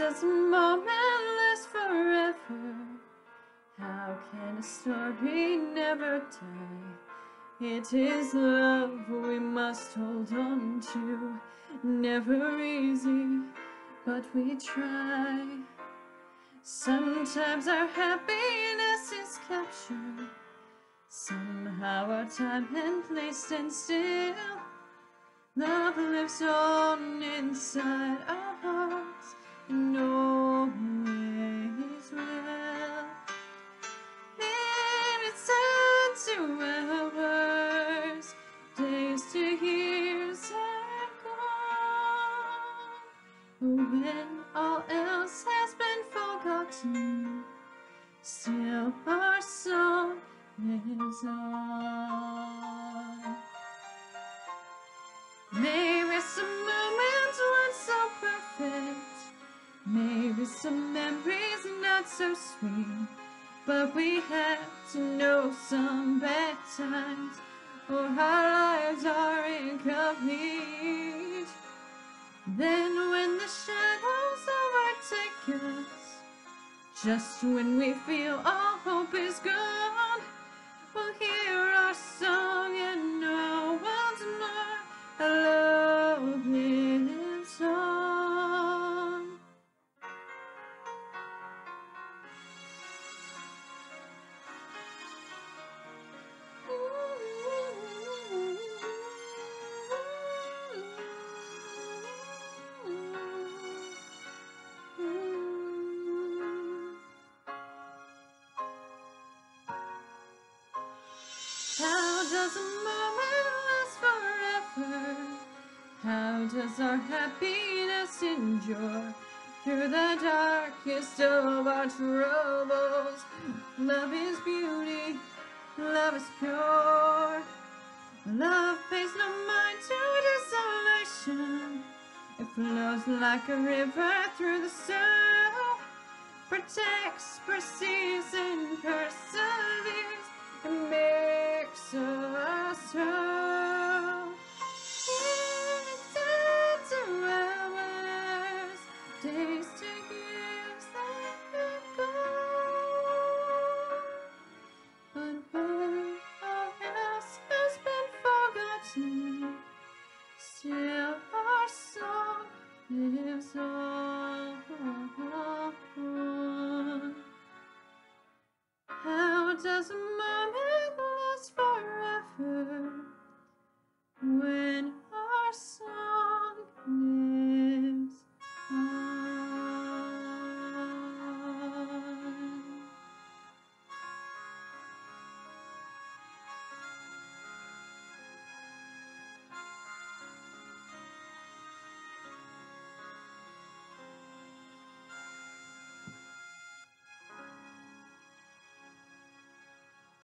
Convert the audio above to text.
does a moment last forever? How can a story never die? It is love we must hold on to. Never easy, but we try. Sometimes our happiness is captured. Somehow our time and place stand still. Love lives on inside our hearts and always will. Minutes to hours, days to years are gone. When all else has been forgotten, still our song lives on. Maybe some moments weren't so perfect, maybe some memories not so sweet, but we have to know some bad times, or our lives are incomplete. Then when the shadows overtake us, just when we feel all hope is gone, we'll hear our song and know once more our love lives on. How does a moment last forever? How does our happiness endure through the darkest of our troubles? Love is beauty, love is pure. Love pays no mind to desolation. It flows like a river through the soul, protects, perceives, and perseveres, and makes us whole. Minutes to hours, days to years that are gone. But when all else has been forgotten, still our song lives on. How does a